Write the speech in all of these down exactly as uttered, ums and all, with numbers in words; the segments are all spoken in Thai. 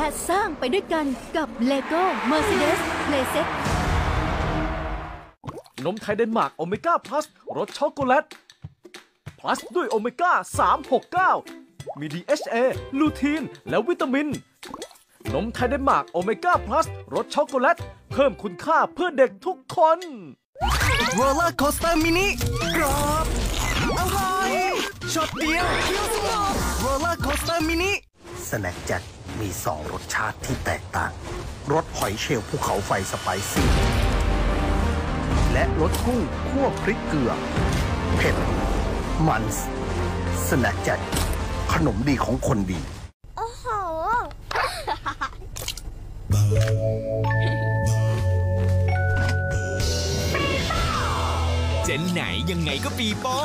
และสร้างไปด้วยกันกับ Lego Mercedes Playset นมไทยเดนมาร์กโอเมก้าพลัสรสช็อกโกแลตพลัสด้วยโอเมก้าสาม หก เก้ามี ดี เอช เอ ลูทีนและวิตามินนมไทยเดนมาร์กโอเมก้าพลัสรสช็อกโกแลตเพิ่มคุณค่าเพื่อเด็กทุกคนโรลเลอร์โคสเตอร์มินิกรอบอร่อยช็อตเดียวเคี้ยวสนุกโรลเลอร์โคสเตอร์มินิสแน็คแจ็คมีสองรสชาติที่แตกต่างรสหอยเชลล์ภูเขาไฟสไปซี่และรสกุ้งคั่วพริกเกลือเผ็ดมันสแน็คแจ็คขนมดีของคนดีโอ้โหเจนไหนยังไงก็ปีโป้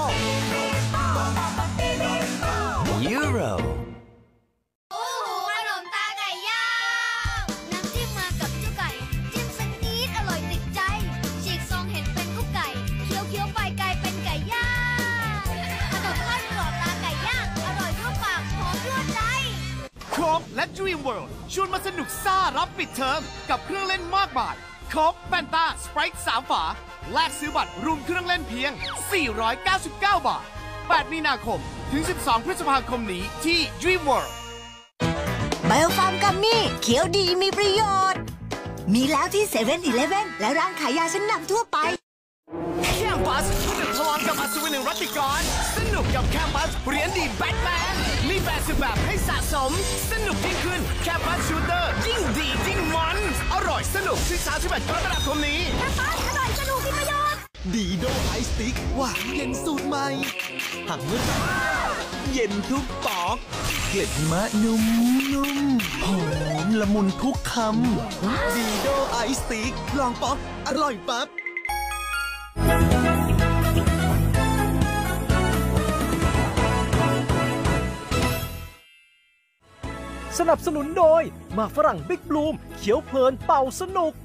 ยูโรโอ้โหขนมตาไก่ย่างน้ำจิ้มมากับเจ้าไก่จิ้มสักนิดอร่อยติดใจฉีกซองเห็นเป็นกุ๊กไก่เคี้ยวเคี้ยวไปกลายเป็นไก่ย่างขนมทอดกรอบตาไก่ย่างอร่อยทั่วปากหอมทั่วใจโค้กและ Dream World ชวนมาสนุกซ่ารับปิดเทอมกับเครื่องเล่นมากมายโค้กแฟนตาสไปร์สามฝาแลกซื้อบัตรรวมเครื่องเล่นเพียงสี่ร้อยเก้าสิบเก้าบาทแปดมีนาคมถึงสิบสองพฤษภาคมนี้ที่ Dream World ไบโอฟาร์มกัมมี่เขียวดีมีประโยชน์มีแล้วที่เซเว่นอีเลฟเว่นและร้านขายยาชั้นนำทั่วไปแคมปัสผนึกพลังกับอัศวินรัตติกรสนุกกับแคมปัสเหรียญดีแบทแมนมีแปดสิบแบบให้สะสมสนุกยิ่งขึ้นแคมปัสชูเตอร์ยิ่งดียิ่งมันอร่อยสนุกที่สามสิบเอ็ดกรกฎาคมนี้แคมปัสอร่อยสนุกมีประโยชน์ดีโดไอสติ๊กหวานเย็นสูตรใหม่หักเมื่อเย็นทุกปอกเกล็ดหิมะนุ่มนุ่มหอมละมุนทุกคำดีโดไอสติ๊กลองป๊อกอร่อยปั๊บสนับสนุนโดยหมากฝรั่งบิ๊กบลูมเขียวเพลินเป่าสนุก